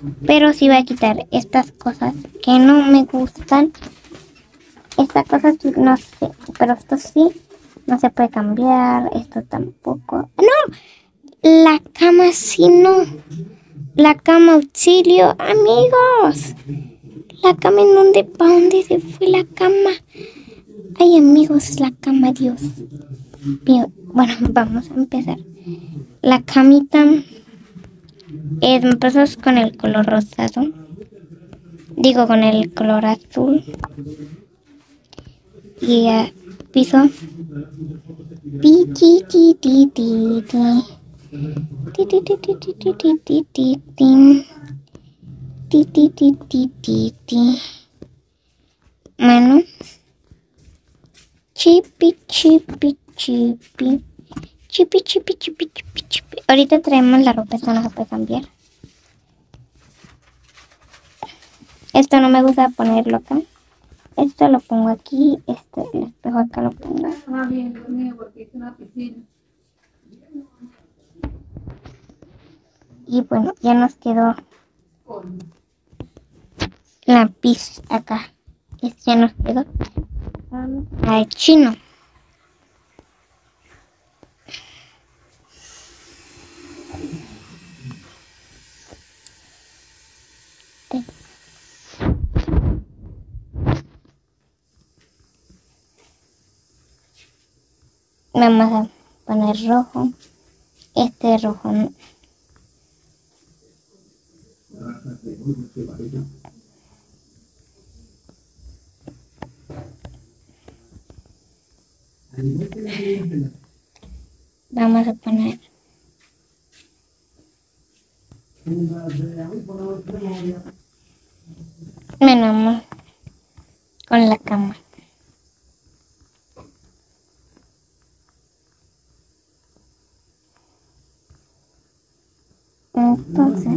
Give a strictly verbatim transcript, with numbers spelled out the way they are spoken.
Pero sí voy a quitar estas cosas que no me gustan. Esta cosa sí, no sé, pero esto sí, no se puede cambiar. Esto tampoco. ¡No! La cama sí no. La cama auxilio, amigos. La cama en donde, ¿para dónde se fue la cama? Ay, amigos, la cama, Dios mío. Bueno, vamos a empezar. La camita es, empezamos con el color rosado. Digo, con el color azul. Y uh, piso. Pi, ti, ti, ti, ti, ti. Ti, ti, ti, ti, ti, ti, ti, ti, ti, ti. Ti, ti, ti, ti, ti, ti. Bueno. Chipi, chipi, chipi. Chipi, chipi, chipi, chipi, chipi. Ahorita traemos la ropa, esta no se puede cambiar. Esto no me gusta ponerlo acá. Esto lo pongo aquí, este, el espejo acá lo pongo. Ah, bien, porque es una piscina. Y bueno, ya nos quedó la pizza acá. Este ya nos quedó. Ay, chino. Vamos a poner rojo. Este rojo no. Vamos a poner venamos con la cama. Entonces